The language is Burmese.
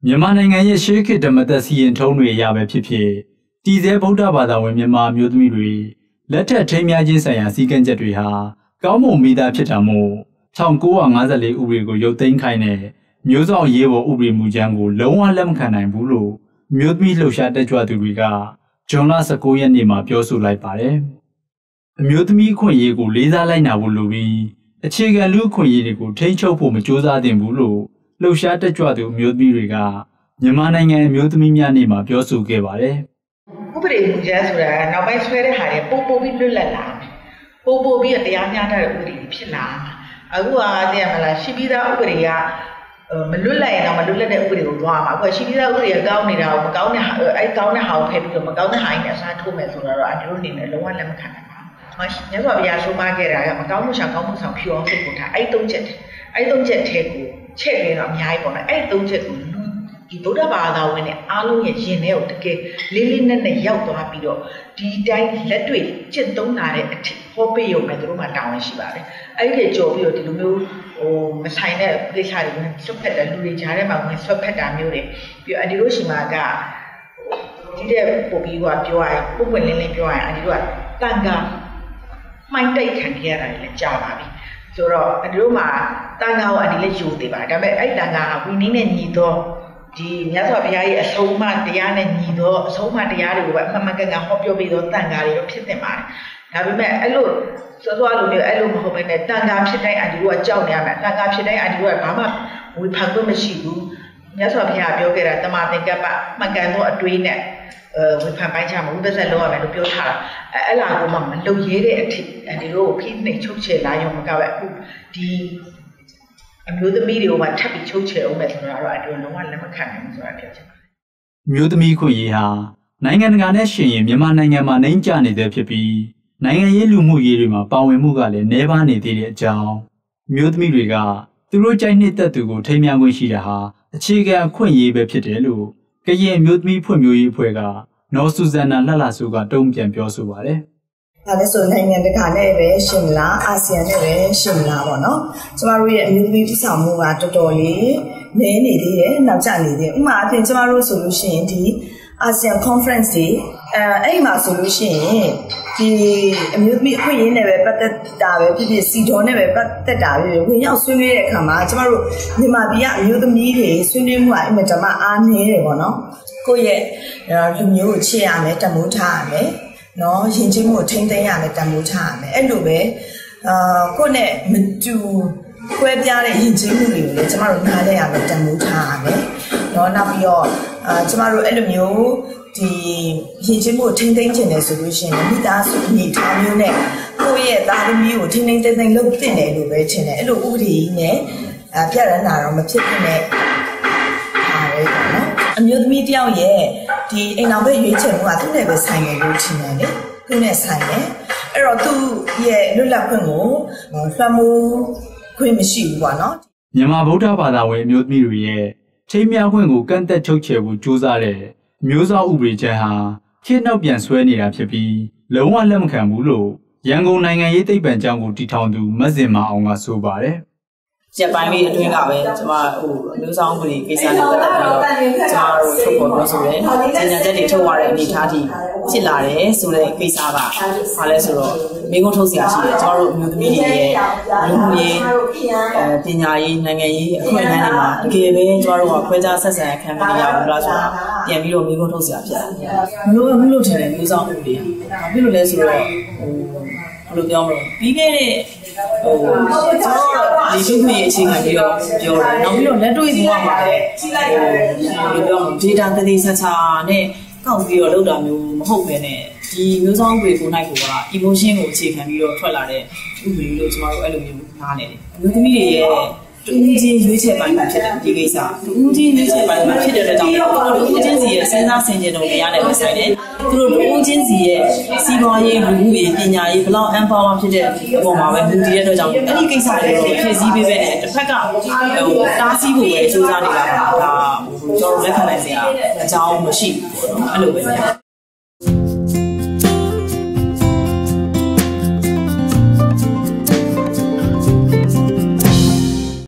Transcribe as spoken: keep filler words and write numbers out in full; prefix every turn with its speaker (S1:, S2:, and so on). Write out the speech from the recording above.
S1: မြန်မာနိုင်ငံရဲ့ရှေးခေတ်ဓမ္မသက်စီရင်ထုံးတွေအရပဲဖြစ်ဖြစ်တည်ဆဲဗုဒ္ဓဘာသာဝင်မြန်မာမျိုးသမီးတွေလက်ထက်ထိမ်းမြားခြင်းဆိုင်ရာစည်းကမ်းချက်တွေဟာကောင်းမွန်မိသားဖြစ်တာမို့၁၉၅၄ဥပဒေကိုရုပ်သိမ်းခိုင်းတဲ့မျိုးစောင့်ရေးပေါ်ဥပဒေမူကြမ်းကိုလုံးဝလက်မခံနိုင်ဘူးလို့မျိုးသမီးလှုပ်ရှားတက်ကြွသူတွေကဇွန်လ၁၉ရက်နေ့မှာပြောဆိုလိုက်ပါတယ်။အမျိုးသမီးအခွင့်အရေးကိုလေးစားလိုက်နာဖို့လိုပြီးအခြေခံလူ့အခွင့်အရေးတွေကိုထိန်းချုပ်ဖို့မကြိုးစားသင့်ဘူးလို့လှုပ်ရှားတက်ကြွသူအမျိုးသမီးတွေကမြန်မာနိုင်ငံအမျိုးသမီးများနေ့မှာပြောဆိုခဲ့ပါတယ်
S2: ။ဥပဒေမူကြမ်းဆိုတာနောက်ပိုင်းဆွဲတဲ့ဟာတွေပို့ပို့ပြီးလွတ်လပ်လာပို့ပို့ပြီးတရားမျှတတဲ့ဥပဒေဖြစ်လာအခုကတည်းကမလားရှိပြီးသားဥပဒေကမလွတ်လပ်ရင်တော့မလွတ်လပ်တဲ့ဥပဒေကိုသွားမှာအခုရှိပြီးသားဥပဒေကကောင်းနေတာကိုမကောင်းတဲ့အဲကောင်းတဲ့ဟာကိုဖယ်ပြီးတော့မကောင်းတဲ့ဟာကြီးနဲ့အစားထိုးမယ်ဆိုတော့အမျိုးအနေနဲ့လုံးဝလက်မခံနိုင်ပါဘူး။ညစွာဘုရားဆိုမှခဲ့တာကမကောင်းမှုဆောင်ကောင်းမှုဆောင်ဖြူအောင်စိတ်ကိုထားအဲ့သုံးချက်အဲ့သုံးချက်ထဲကိုချက်ပြီးတော့အများကြီးပေါ့နော်အဲ့သုံးချက်ကိုဒီဗုဒ္ဓဘာသာဝင်တဲ့အားလုံးရဲ့ရင်ထဲကိုတကယ်လေးလေးနက်နက်ရောက်သွားပြီးတော့ဒီတိုင်းလက်တွေ့ကျင့်သုံးလာတဲ့အထိဟောပေးရုံနဲ့တို့မှတောင်းဝင်ရှိပါတယ်အဲ့ဒီကြော်ပြီးတော့ဒီလိုမျိုးဟိုမဆိုင်တဲ့ကိစ္စတွေဝင်ဆွတ်ဖက်တဲ့လူတွေကြားထဲမှာဝင်ဆွတ်ဖက်တာမျိုးတွေပြီးတော့အဒီတို့ရှိမှာကဒီတဲ့ပို့ပြီးကပြောရရင်ပုံပွင့်လင်းလင်းပြောရရင်အဒီတို့ကတန်ခါမှိုင်းတိတ်ခံရတာလည်းကြားပါပြီဆိုတော့အဒီတို့မှာတန်ခါကိုအဒီလည်းယူသေးပါဒါပေမဲ့အဲ့တန်ခါကဝီနည်းနဲ့ညီတော့ဒီမြတ်စွာဘုရားရဲ့အဆုံးအမတရားနဲ့ညီတော့အဆုံးအမတရားတွေကိုပဲအမှန်မှန်ကန်ကန်ဟောပြောပြီးတော့တန်ခါတွေတော့ဖြစ်တင်ပါတယ်ဒါပေမဲ့အဲ့လိုစောစောလိုမျိုးအဲ့လိုမဟုတ်ဘဲနဲ့တန်ခါဖြစ်တိုင်းအဒီတို့ကကြောက်နေရမယ်တန်ခါဖြစ်တိုင်းအဒီတို့ကဘာမှဝေဖန်ခွင့်မရှိဘူးမြတ်စွာဘုရားပြောခဲ့တာတမန်သင်္ကပ္ပမှန်ကန်သောအတွေးနဲ့အဲဝေဖန်ပိုင်းချမှာဝိပဿနာလုပ်ရမယ်လို့ပြောထားတာအဲအဲ့လာကိုမှမလုပ်ရဲတဲ့အထိအဒီတို့ကိုဖိနှိပ်ချုပ်ချယ်လာရုံမကပဲအခုဒီအမျိုးသမီးတွေကိုမှထပ်ပြီးချုပ်ချယ်အောင်မယ်ဆိုတာတော့အတူလုံးဝလက်မခံနိုင်ဘူးဆိုတာပြောချင်ပါတယ်
S1: ။မျိုးသမီးခွင့်ရေးဟာနိုင်ငံတကာနဲ့ရှင်ရင်မြန်မာနိုင်ငံမှာနှိမ့်ကျနေတဲ့ဖြစ်ပြီးနိုင်ငံရေးလူမှုရေးတွေမှာပါဝင်မှုကလည်းနှဲပါနေသေးတဲ့အကြောင်းမျိုးသမီးတွေကသူတို့ကြိုက်နှစ်သက်သူကိုထိမ်းမြားခွင့်ရှိတာဟာအခြေခံအခွင့်အရေးပဲဖြစ်တယ်လို့ကရင်မျိုးသမီးဖွံ့ဖြိုးရေးအဖွဲ့ကနော်ဆူဇန်နာလှလှဆိုးကတုံ့ပြန်ပြောဆိုပါတယ်
S3: ။ဒါလည်းဆိုနိုင်ငံတကာနဲ့ပဲရှင်မလားအာဆီယံနဲ့ပဲရှင်မလားပေါ့နော်ကျမတို့ရဲ့အမျိုးသမီးတည်ဆောက်မှုကတော်တော်လေးနည်းနေသေးတယ်နောက်ကျနေသေးတယ်ဥပမာအပြင်ကျမတို့ဆိုလို့ရှိရင်ဒီအာဆီယံ conference တွေအဲအဲ့ဒီမှာဆိုလို့ရှိရင်ဒီအမျိုးသမီးအခွင့်အရေးနဲ့ပဲပတ်သက်တာပဲဖြစ်ဖြစ်စီတော်နဲ့ပဲပတ်သက်တာပဲဝင်ရောက်ဆွေးနွေးတဲ့အခါမှာကျမတို့မြန်မာပြည်ကအမျိုးသမီးတွေဆွေးနွေးမှုကအင်မတန်မှအားနည်းတယ်ပေါ့နော်ကိုယ့်ရဲ့လူမျိုးကိုချစ်ရမယ်တမိုးထားရမယ်နော်ယဉ်ကျေးမှုကိုထိန်းသိမ်းရမယ်တန်ဖိုးထားရမယ်အဲ့လိုပဲအာကိုယ့်နဲ့မတူခွဲပြားတဲ့ယဉ်ကျေးမှုတွေကိုလည်းကျမတို့နားလည်ရမယ်တန်ဖိုးထားရမယ်နော်နောက်ပြီးတော့အာကျမတို့အဲ့လိုမျိုးဒီယဉ်ကျေးမှုကိုထိန်းသိမ်းခြင်းတယ်ဆိုလို့ရှိရင်မိသားစုအနေထားမျိုးနဲ့ကိုယ့်ရဲ့သားသမီးကိုထိန်းသိမ်းသိမ်းသိမ်းလုပ်သင့်တယ်လို့ပဲထင်တယ်အဲ့လိုဥပဒေကြီးနဲ့အပြရနာတော့မဖြစ်ဖြစ်နဲ့ဟာပဲနော်အမျိုးသမီးတယောက်ရဲ့ဒီအိမ်တော်ပဲရွေးချယ်မှုကသူ့နဲ့ပဲဆိုင်တယ်လို့ထင်တယ်လေသူနဲ့ဆိုင်တယ်အဲ့တော့သူ့ရဲ့လွတ်လပ်ခွင့်ကိုလွှမ်းမိုးခွင့်မရှိဘူးပေါ့နော်
S1: မြန်မာဗုဒ္ဓဘာသာဝင်အမျိုးသမီးတွေရဲ့ထိမ်းမြားခွင့်ကိုကန့်သက်ချုပ်ချယ်ဖို့ကြိုးစားတဲ့မျိုးစောင့်ဥပဒေချက်ဟာခေတ်နောက်ပြန်ဆွဲနေတာဖြစ်ပြီးလုံးဝလက်မခံဘူးလို့ရန်ကုန်နိုင်ငံရေးသိပ္ပံကျောင်းကိုတည်ထောင်သူမဇင်မာအောင်ကဆိုပါတယ်
S4: ရက်ပိုင်းလေးအတွင်းကပဲကျွန်မဟိုမျိုးဆောင်မှုတွေကိစ္စနဲ့ပတ်သက်ပြီးတော့ကျွန်တော်တို့ထုတ်ပေါ်ပြောဆိုတယ်။ကျညာချက်တွေထုတ်ရတဲ့အနေအထားထိဖြစ်လာတယ်ဆိုတဲ့ကိစ္စကဘာလဲဆိုတော့မိကုန်းထုတ်စရာရှိတယ်ကျွန်တော်တို့အမျိုးသမီးတွေရဲ့လူမှုရေးအဲပညာရေးနိုင်ငံရေးအခွင့်အရေးတွေမှာတကယ်ပဲကျွန်တော်တို့ကခွဲခြားဆက်ဆံခံမရဘူးလားဆိုတာပြန်ပြီးတော့မိကုန်းထုတ်စရာဖြစ်တယ်။ဘလို့ဘလို့ထင်တယ်မျိုးဆောင်မှုတွေ။ဘာဖြစ်လို့လဲဆိုတော့ဟိုဘယ်လိုပြောမလဲပြီးခဲ့တဲ့ဟိုကျွန်တော်ဒီရှုပ်ရဲ့အခြေခံပြီးတော့ပြောတယ်နောက်ပြီးတော့လက်တွေ့ဒီမှာမှာလည်းဟိုဘယ်လိုပြောမလဲ data တည်ဆာနဲ့ကောက်ပြီးတော့လောက်တာမျိုးမဟုတ်ပဲနဲ့ဒီမျိုးစောင်းတွေကိုနိုင်ကိုက emotion ကိုအခြေခံပြီးတော့ထွက်လာတဲ့ဥပဒေလို့ကျွန်တော်တို့အဲ့လိုမျိုးနားနေတယ်အမျိုးသမီးတွေရဲ့တူးချင်းရွေးချယ်ပိုင်းမှာဖြစ်တဲ့ဒီကိစ္စတူးချင်းရွေးချယ်ပိုင်းမှာဖြစ်တဲ့အတွက်ကြောင့်တူးချင်းစီရဲ့စဉ်းစားဆင်ခြင်တုံတွေရတဲ့ပဲဆိုင်တယ်သူတို့တူးချင်းစီရဲ့စီးပွားရေးလူမှုရေးပညာရေးဘလောက် empower ဖြစ်တဲ့အပေါ်မှာပဲမူတည်တဲ့အတွက်ကြောင့်အဲ့ဒီကိစ္စတွေကိုဖြည့်ဆည်းပေးပဲနဲ့တစ်ဖက်ကဟိုတားဆီးဖို့ပဲစူးစမ်းနေတာပါဒါဟိုကျွန်တော်လက်ခံနိုင်စရာအကြောင်းမရှိဘူးပေါ့နော်အဲ့လိုပဲ